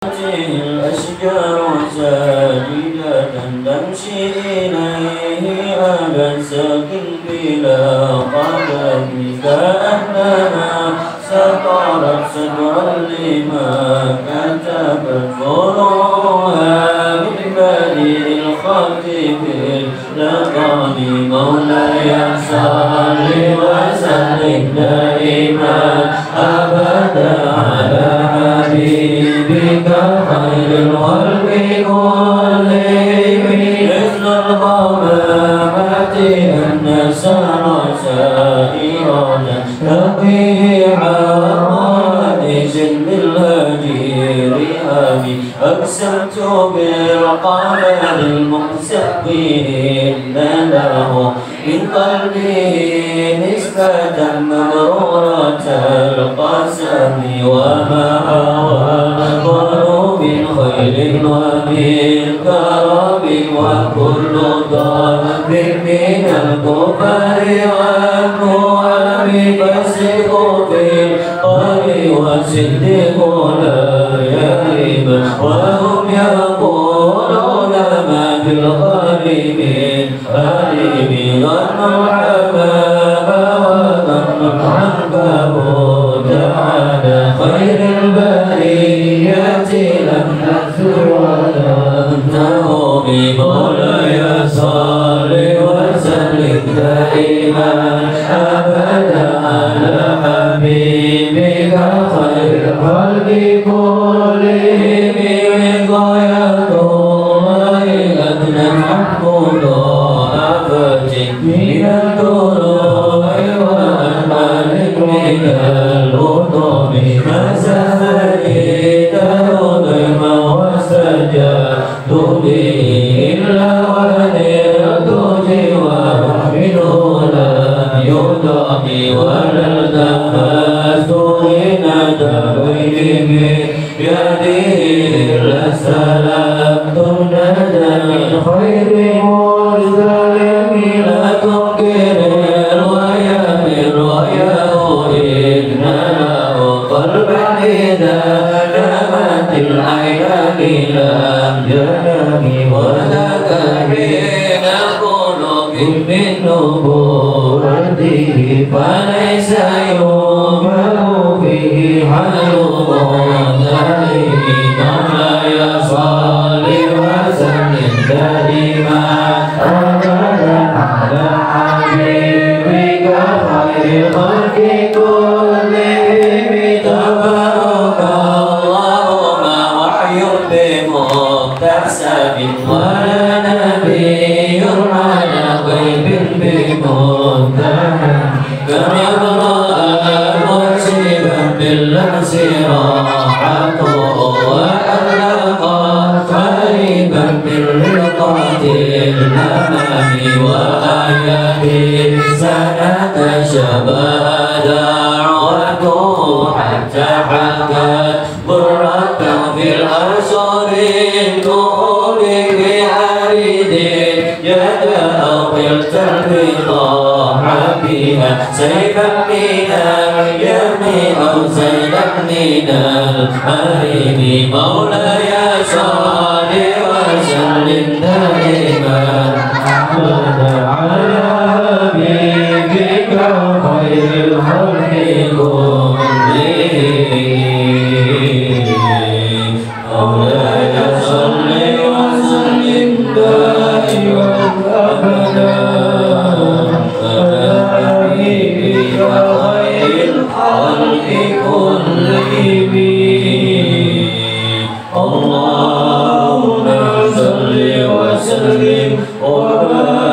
الأشجار ساجدة تمشي إليه أبا ساكن بلا قدم كأنها سطرت سطرا لما كتبت فروها من بديع الخلق باللقب مولاي صل وسلم دائما أبدا على حبيبك خير الخلق كلهم مثل الغمامة أن سرى سائرة تقيه عوادج بالهجير أبي أقسمت بالقمر المقسمين له من قلبه نسبة مبرورة القسم وما هوى ضرب خير ومن كرم وكل ضرب من الكفر والنعم فاسق في القر وصدق لا يهب وهم يقولون ما بالغريب غريب ظن الحباب وظن العنباب تعالى خير البرية لم نذر ولا انته بمولاي صل وسلم دائما ابدا على حبيبك خير الخلق كلهم غاية الله أدنى محمود أفت من الدروع وأنال من الهضم ما سفري تهضم واستجبت به إلا ونرت جواه منه لم يدعم ولا التمست حين تبين بيده لسلمت الندى من خير مرسل لا تنكر الرؤيا إن له قلبا إذا نامت العينان لم ينم وذاك حين القلوب من نبوته فليس يؤمن به حي مولاي صل وسلم دائما أبدا على حبيبك خير الخلق كلهم تبارك اللهم وحي بمكتسب ولا نبي على غيب بمنتهى كم يبرأ مرسبا باللمس راحته وألقى قريبا بالرقة الأمام وآياته سنة شبه دعوته حتى حكت برة في الأرصار الدخول بحريد يد أو قلت البطاح بها سيفا من اليمين أو زيدا من الحريم مولاي صل وسلم دائما أبدا على حبيبك خير الخلق كلهم مولاي صل وسلم دائما أبدا على حبيبك خير الخلق كلهم اللهم صل وسلم وبارك